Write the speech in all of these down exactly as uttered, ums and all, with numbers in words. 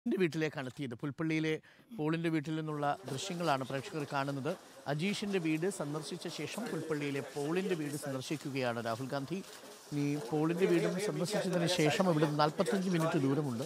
ിന്റെ വീട്ടിലേക്കാണ് എത്തിയത്. പുൽപ്പള്ളിയിലെ പോളിന്റെ വീട്ടിൽ നിന്നുള്ള ദൃശ്യങ്ങളാണ് പ്രേക്ഷകർ കാണുന്നത്. അജീഷിന്റെ വീട് സന്ദർശിച്ച ശേഷം പുൽപ്പള്ളിയിലെ പോളിന്റെ വീട് സന്ദർശിക്കുകയാണ് രാഹുൽ ഗാന്ധി. ഈ പോളിന്റെ വീടും സന്ദർശിച്ചതിന് ശേഷം ഇവിടെ നാൽപ്പത്തഞ്ച് മിനിറ്റ് ദൂരമുണ്ട്.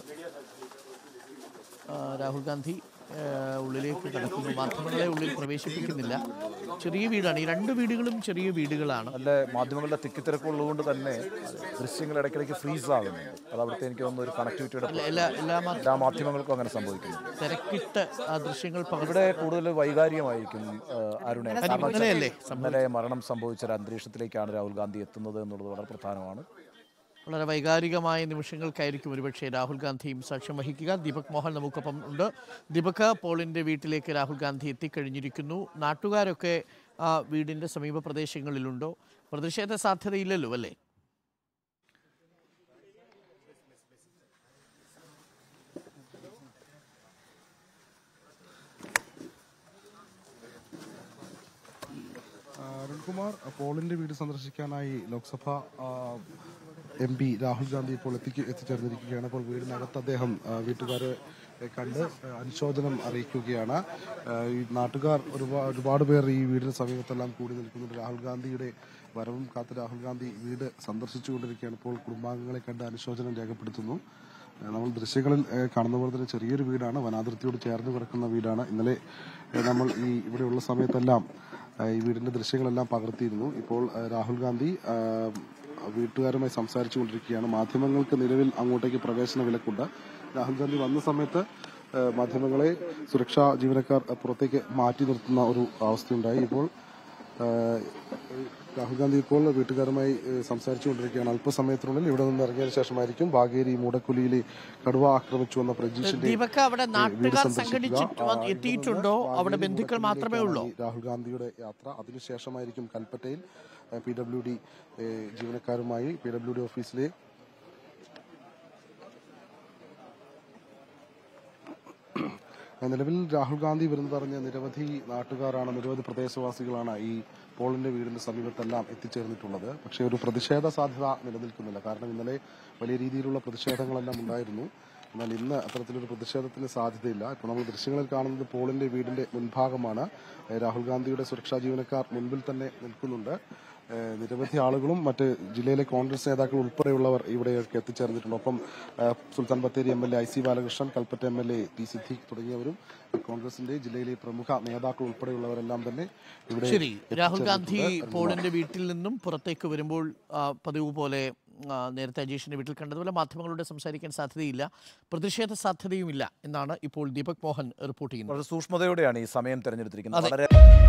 രാഹുൽ ഗാന്ധി ഉള്ളിലേക്ക് കടക്കുന്നു. മാധ്യമങ്ങളെ ഉള്ളിൽ പ്രവേശിപ്പിക്കുന്നില്ല. ചെറിയ വീടാണ്. ഈ രണ്ട് വീടുകളും ചെറിയ വീടുകളാണ്. നല്ല മാധ്യമങ്ങളുടെ തിക്കിത്തിരക്കുള്ളതുകൊണ്ട് തന്നെ ദൃശ്യങ്ങൾ ഇടയ്ക്കിടയ്ക്ക് ഫ്രീസ് ആകുന്നുണ്ട്. അത് അവിടുത്തെ എനിക്ക് തോന്നുന്നു ഒരു കണക്ടിവിറ്റിയുടെ എല്ലാ എല്ലാ എല്ലാ മാധ്യമങ്ങൾക്കും അങ്ങനെ സംഭവിക്കുന്നു. തിരക്കിട്ട് ആ ദൃശ്യങ്ങൾ ഇവിടെ കൂടുതൽ വൈകാരികമായിരിക്കും അരുണെ. ഇന്നലെ മരണം സംഭവിച്ച ഒരു അന്തരീക്ഷത്തിലേക്കാണ് രാഹുൽ ഗാന്ധി എത്തുന്നത് എന്നുള്ളത് വളരെ പ്രധാനമാണ്. വളരെ വൈകാരികമായ നിമിഷങ്ങൾക്കായിരിക്കും ഒരുപക്ഷെ രാഹുൽ ഗാന്ധിയും സാക്ഷ്യം വഹിക്കുക. ദീപക് മോഹൻ നമുക്കൊപ്പം ഉണ്ട്. ദീപക്, പോളിന്റെ വീട്ടിലേക്ക് രാഹുൽ ഗാന്ധി എത്തിക്കഴിഞ്ഞിരിക്കുന്നു. നാട്ടുകാരൊക്കെ ആ വീടിന്റെ സമീപ പ്രദേശങ്ങളിലുണ്ടോ? പ്രതിഷേധ സാധ്യതയില്ലല്ലോ അല്ലേ? അരുൺകുമാർ, പോളിന്റെ വീട് സന്ദർശിക്കാനായി ലോക്സഭ എം പി രാഹുൽ ഗാന്ധി ഇപ്പോൾ എത്തിക്ക് എത്തിച്ചേർന്നിരിക്കുകയാണ്. അപ്പോൾ വീടിനകത്ത് അദ്ദേഹം വീട്ടുകാരെ കണ്ട് അനുശോചനം അറിയിക്കുകയാണ്. ഈ നാട്ടുകാർ ഒരുപാട് ഒരുപാട് പേർ ഈ വീടിന് സമീപത്തെല്ലാം കൂടി നിൽക്കുന്നുണ്ട്. രാഹുൽ ഗാന്ധിയുടെ വരവും കാത്ത് രാഹുൽ ഗാന്ധി വീട് സന്ദർശിച്ചുകൊണ്ടിരിക്കുകയാണ്. ഇപ്പോൾ കുടുംബാംഗങ്ങളെ കണ്ട് അനുശോചനം രേഖപ്പെടുത്തുന്നു. നമ്മൾ ദൃശ്യങ്ങളിൽ കാണുന്ന പോലെ തന്നെ ചെറിയൊരു വീടാണ്, വനാതിർത്തിയോട് ചേർന്ന് കിടക്കുന്ന വീടാണ്. ഇന്നലെ നമ്മൾ ഈ ഇവിടെയുള്ള സമയത്തെല്ലാം ഈ വീടിന്റെ ദൃശ്യങ്ങളെല്ലാം പകർത്തിയിരുന്നു. ഇപ്പോൾ രാഹുൽ ഗാന്ധി വീട്ടുകാരുമായി സംസാരിച്ചു കൊണ്ടിരിക്കുകയാണ്. മാധ്യമങ്ങൾക്ക് നിലവിൽ അങ്ങോട്ടേക്ക് പ്രവേശന വിലക്കുണ്ട്. രാഹുൽ ഗാന്ധി വന്ന സമയത്ത് മാധ്യമങ്ങളെ സുരക്ഷാ ജീവനക്കാർ പുറത്തേക്ക് മാറ്റി നിർത്തുന്ന ഒരു അവസ്ഥയുണ്ടായി. ഇപ്പോൾ രാഹുൽ ഗാന്ധി ഇപ്പോൾ വീട്ടുകാരുമായി സംസാരിച്ചുകൊണ്ടിരിക്കുകയാണ്. അല്പസമയത്തിനുള്ളിൽ ഇവിടെ നിന്ന് ഇറങ്ങിയതിനു ശേഷമായിരിക്കും ബാഗേരി മൂടക്കുലിയിലെ കടുവ ആക്രമിച്ചു വന്ന പ്രജീഷിന്റെ അവിടെ ബന്ധുക്കൾ മാത്രമേ ഉള്ളൂ. രാഹുൽ ഗാന്ധിയുടെ യാത്ര അതിനുശേഷമായിരിക്കും കൽപ്പറ്റയിൽ പി ഡബ്ല്യു ഡി ജീവനക്കാരുമായി പി ഡബ്ല്യു ഡി ഓഫീസിലെ നിലവിൽ രാഹുൽ ഗാന്ധി വരുന്നതറിഞ്ഞ നിരവധി നാട്ടുകാരാണ്, നിരവധി പ്രദേശവാസികളാണ് ഈ പോളിന്റെ വീടിന്റെ സമീപത്തെല്ലാം എത്തിച്ചേർന്നിട്ടുള്ളത്. പക്ഷേ ഒരു പ്രതിഷേധ സാധ്യത നിലനിൽക്കുന്നില്ല. കാരണം ഇന്നലെ വലിയ രീതിയിലുള്ള പ്രതിഷേധങ്ങളെല്ലാം ഉണ്ടായിരുന്നു. എന്നാൽ ഇന്ന് അത്തരത്തിലൊരു പ്രതിഷേധത്തിന് സാധ്യതയില്ല. ഇപ്പോൾ നമ്മൾ ദൃശ്യങ്ങളിൽ കാണുന്നത് പോളിന്റെ വീടിന്റെ മുൻഭാഗമാണ്. രാഹുൽ ഗാന്ധിയുടെ സുരക്ഷാ ജീവനക്കാർ മുൻപിൽ തന്നെ നിൽക്കുന്നുണ്ട്. നിരവധി ആളുകളും മറ്റ് ജില്ലയിലെ കോൺഗ്രസ് നേതാക്കൾ ഉൾപ്പെടെയുള്ളവർ ഇവിടെയൊക്കെ എത്തിച്ചേർന്നിട്ടുണ്ട്. ഒപ്പം Sultan Bathery M L A I C Balakrishnan, Kalpetta M L A T Siddique തുടങ്ങിയവരും കോൺഗ്രസിന്റെ ജില്ലയിലെ പ്രമുഖ നേതാക്കൾ ഉൾപ്പെടെയുള്ളവരെല്ലാം തന്നെ ഇവിടെ. ശരി, രാഹുൽ ഗാന്ധി പോളിന്റെ വീട്ടിൽ നിന്നും പുറത്തേക്ക് വരുമ്പോൾ പതിവ് പോലെ നേരത്തെ അജീഷിന്റെ വീട്ടിൽ കണ്ടതുപോലെ മാധ്യമങ്ങളോട് സംസാരിക്കാൻ സാധ്യതയില്ല, പ്രതിഷേധ സാധ്യതയുമില്ല എന്നാണ് ഇപ്പോൾ ദീപക് മോഹൻ റിപ്പോർട്ട് ചെയ്യുന്നത്. സൂക്ഷ്മതയോടെയാണ് ഈ സമയം തെരഞ്ഞെടുത്തിരിക്കുന്നത്.